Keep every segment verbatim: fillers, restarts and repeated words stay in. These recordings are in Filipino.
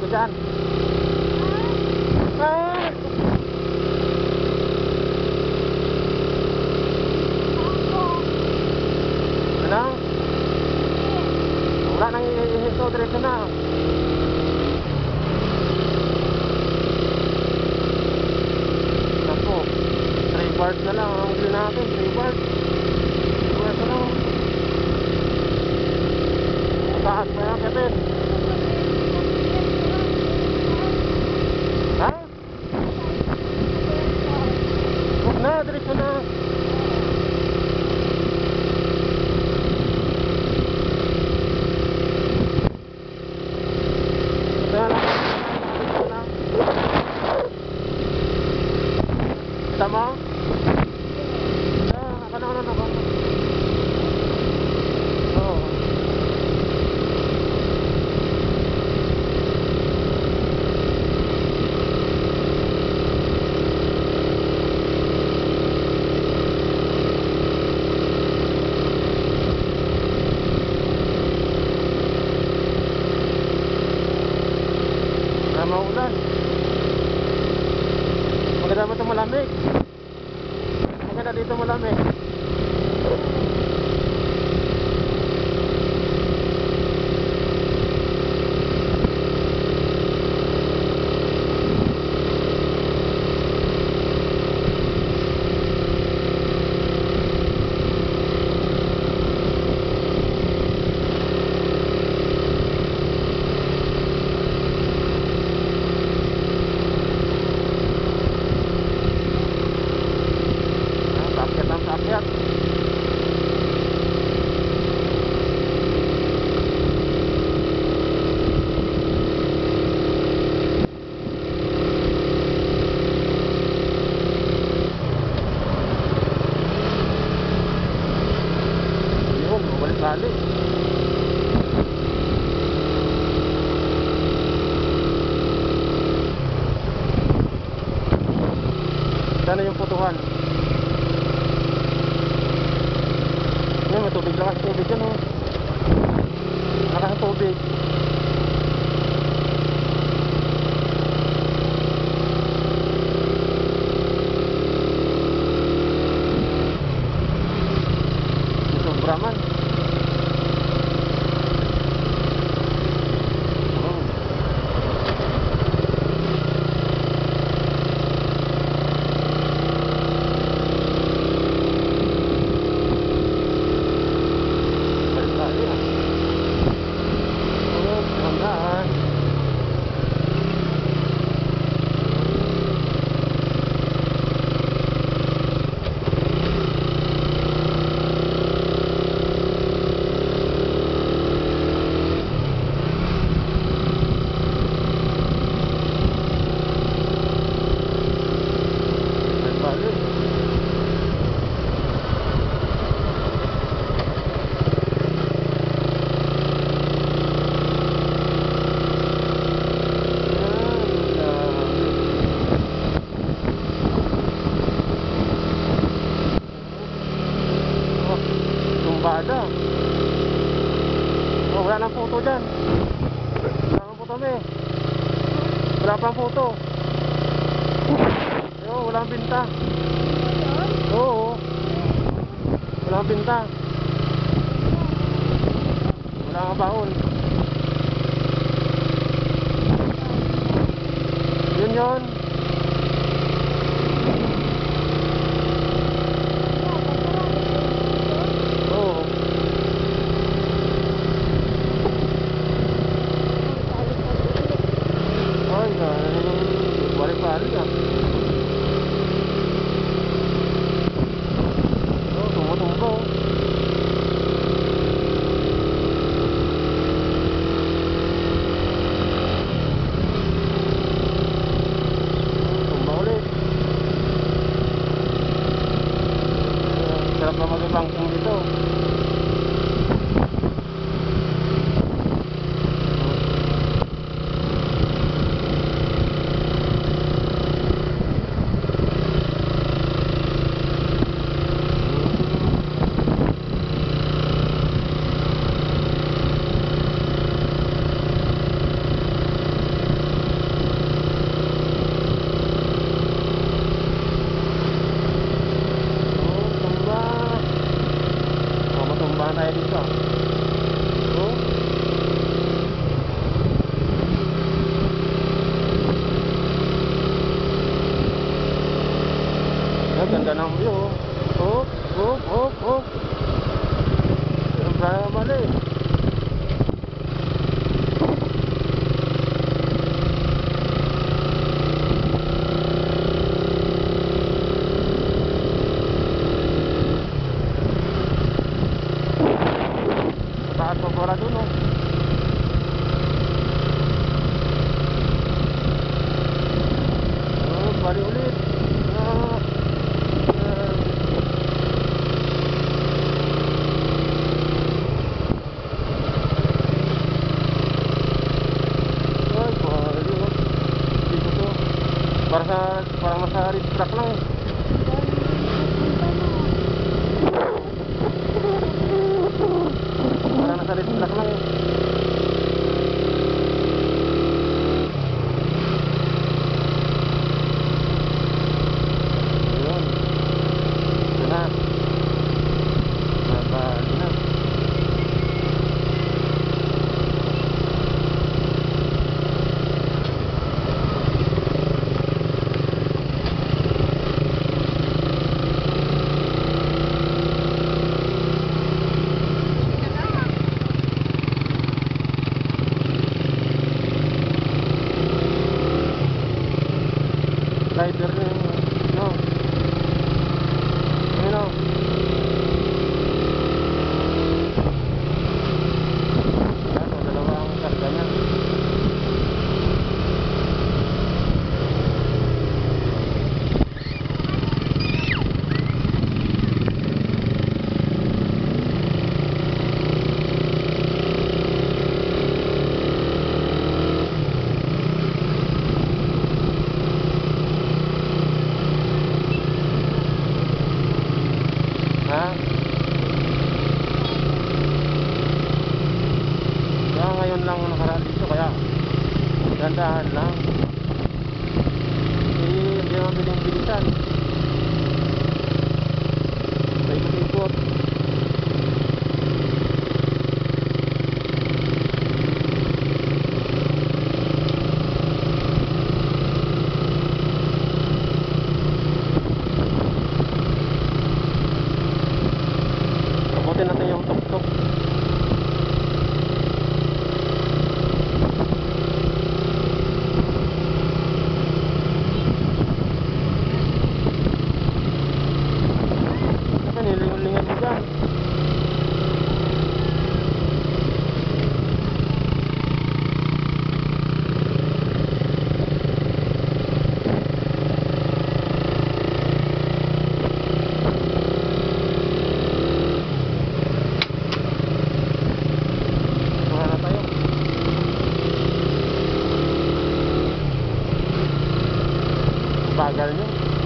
dyan. Ah! Ano? Wala nang ihinto, diretso na. Naku, three bars na lang ang huli natin, three bars. three bars na lang. Taas pa yan, Kevin. Ha? Huwag na, diretso na. Tama? Ah, ako na, ako na, ako na. Oo. Ah, maulan. Maganda ba ito malamig? Maganda dito malamig. Akyat. Yun, balik-balik. Sana yung putuhan. Yan, may tubig lang kasi tubig yan, oh. Lakas ng tubig. Sobra man. Oh. Tumbada. Oh, wala nang photo dyan. Wala nang photo, me. Wala pang photo. Yo, walang binta. Oo. Walang binta. Wala nga baon. Yun yun. Oo. Ay, balik-balik ah. Oh, tumutumbo. taas pa pala dun, no? Oh, bali ulit. Ah, yan. Ay, bali, oh. Dito to. Para sa, parang nasa red track lang eh. Parang nasa red track lang eh. Ayun. Ito na. Nabali na. Rider na yun. No. Ayun o. Yan o, dalawa ang karga niya. Ha? Kaya ngayon lang nakaraan dito, kaya gandahan lang. Eh, hindi naman biling-bilisan. Paikot-ikot. Abutin natin yung tuk-tuk. Saka nilingon-lingan mo dyan. Tuha na tayo. Bagal nyo.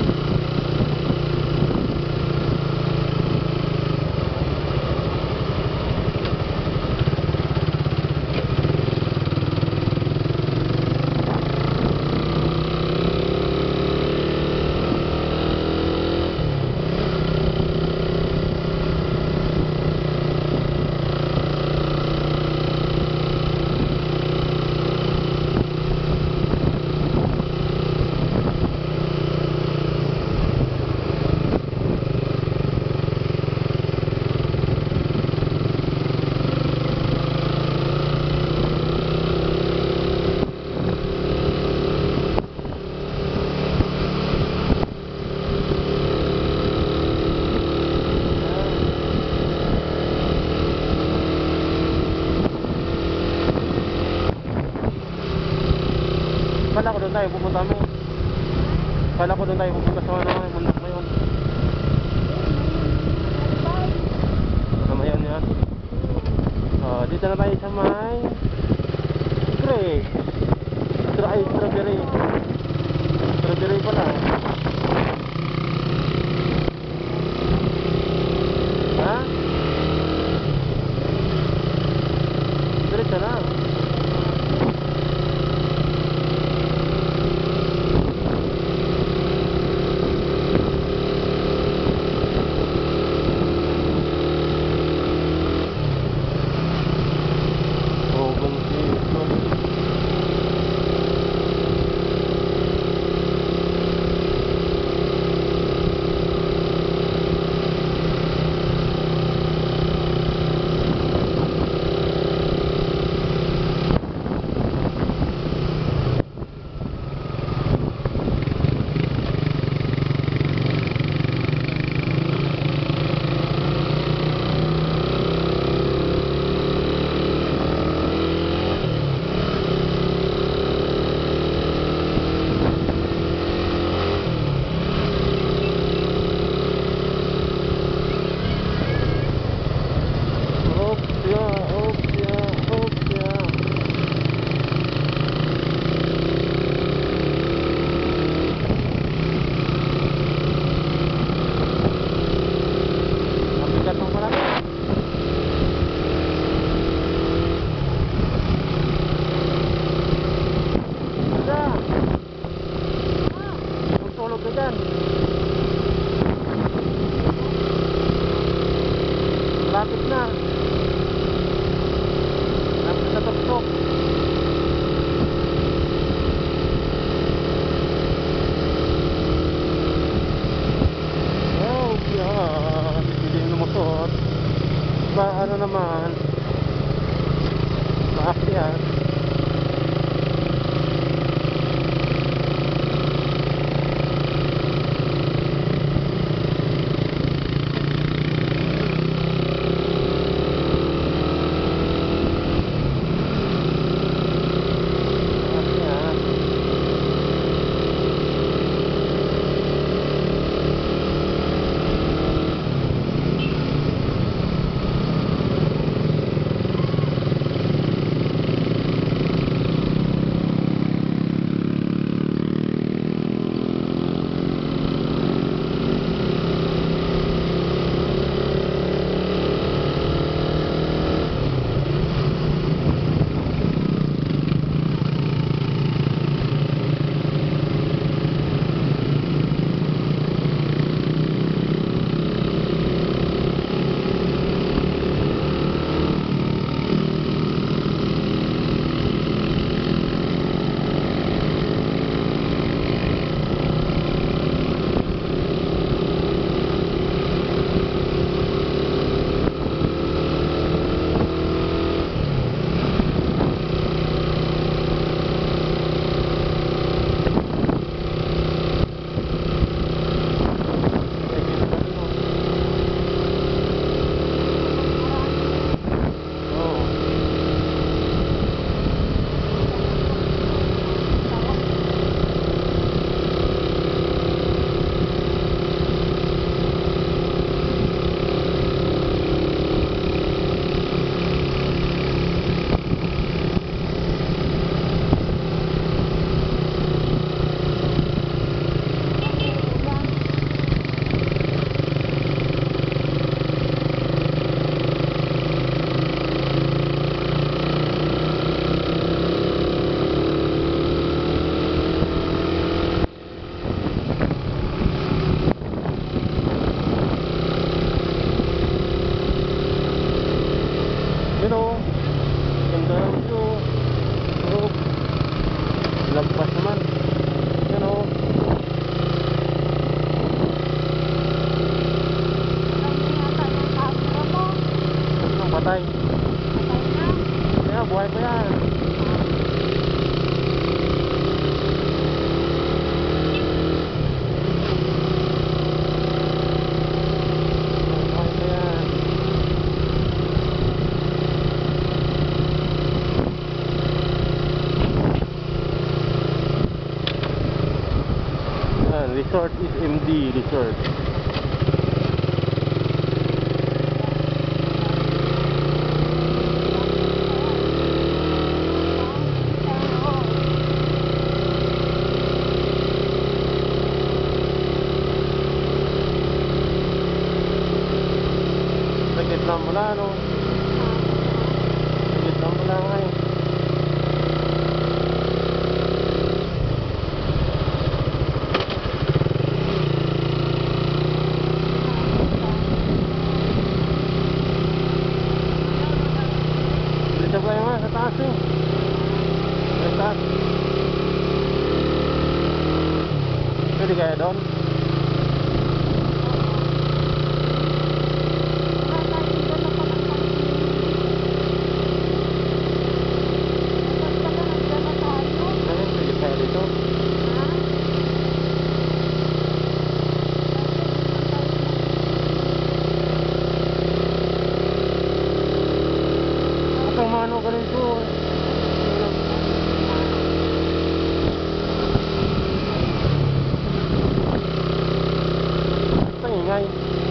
Kala ko doon tayo pupunta mo. Kala ko doon tayo pupunta sa ano, bundok na yun. Ano yan yan? Oh, dito na tayo sa may Grey. Stray, strawberry. Strawberry pala. Ha? Diretso lang. ganda ng view. So, lagpas naman. Yan o. Ang patay. Kaya buhay pa yan. Resort is M D Resort. Sakit lang mula no. Sakit lang mula ngayon. Sabay nga sa taas eh. Sa taas. Pwede kaya doon? Pwede kaya dito? Ano ganito? Ang ingay.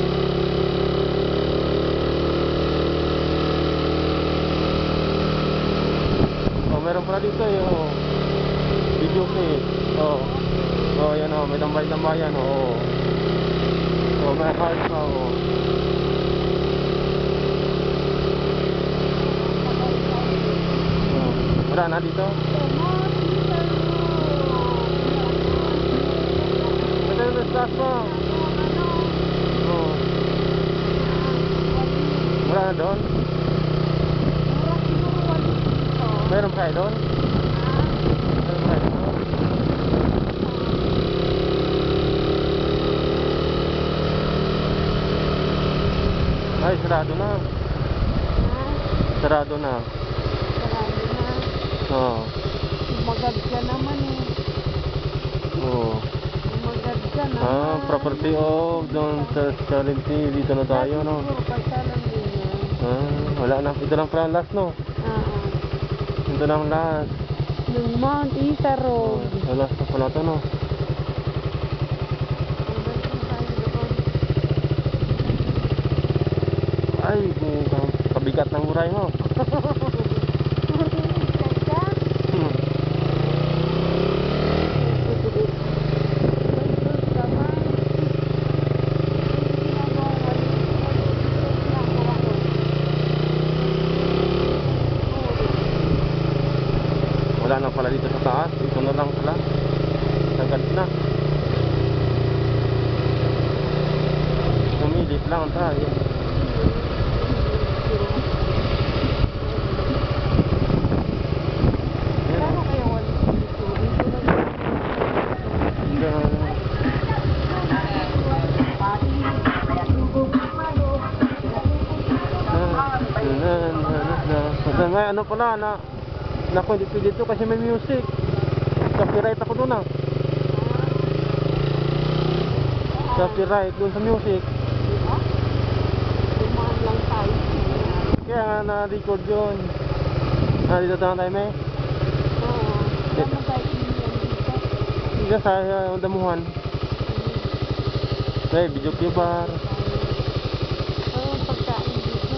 Oh, meron pala dito yung video clip. Oh. Oh, yan oh, may tambay-tambayan oh. Oh, may heart pa oh. Wala na dito? Wala na start mo? Oh. Wala na doon? Meron kayo doon? Meron kayo doon? Ay, sarado na. Sarado na. Oo. Magad ka naman eh. Oo. Magad ka naman. Ah, property of doon sa Charity. Dito na tayo, no? Siguro pasyalan din yan. Ah, wala na. Ito lang pala last, no? Oo. Ito lang last. Yung Mount Isarog. Oh, last na pala ito, no? Ay, kabigat ng buray mo. Wala na pala dito sa taas. Dito na lang pala. Sagad na. Sumilit lang tayo. May ano pala na naku, hindi pwede ito kasi may music. Copyright ako doon ah. Copyright doon sa music. Dumaan lang tayo. Kaya nga na-record yun. Ah, dito tayo tayo may? Oo. Tama tayo iniyan dito. Hindi sa uh, damuhan. May video kibar. Oo, pagkain dito.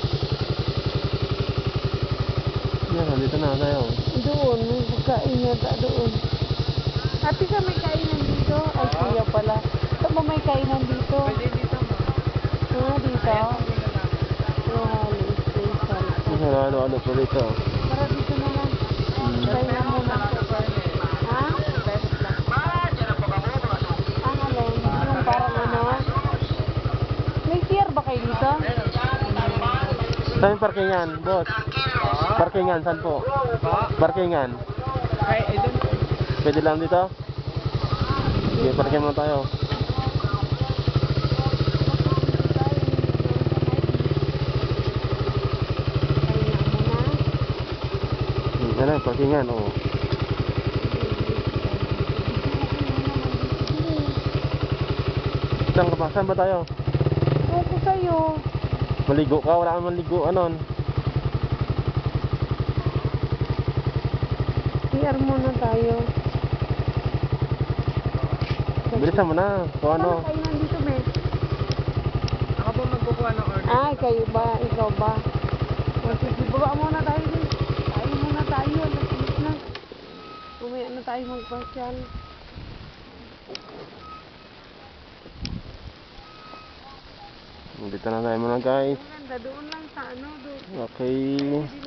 Yan, dito na tayo. Doon, may pagkain yata doon. Ate ka may kainan dito? Ay, kuya pala. Saan ba may kainan dito? Pwede dito mo. Ah, dito? Oh, special. Ano, ano po dito? Para dito na lang. Kaya muna. Ha? Ang alin? Yung parang ano? May pier ba kayo dito? Saan yung parking yan, boss? Parkingan, saan po? Pa? Parkingan. Kay, eh, doon. Pwede lang dito? Sige, parking muna tayo. Hmm, ano, parkingan, oo. Saan ka ba? Saan ba tayo? Ako sa'yo. Maligo ka? Wala kang maligo, anon? C R muna tayo. Bilisan mo na. So ano? Ano kayo nandito, me? Ako po magkukuha ng order. Ay, kayo ba? Ikaw ba? O, sige, baba muna tayo din. Tayo muna tayo. Alas na. Umaya na tayo magpasyal. Dito na tayo muna guys. Ang ganda, doon lang sa ano, doon. Okay.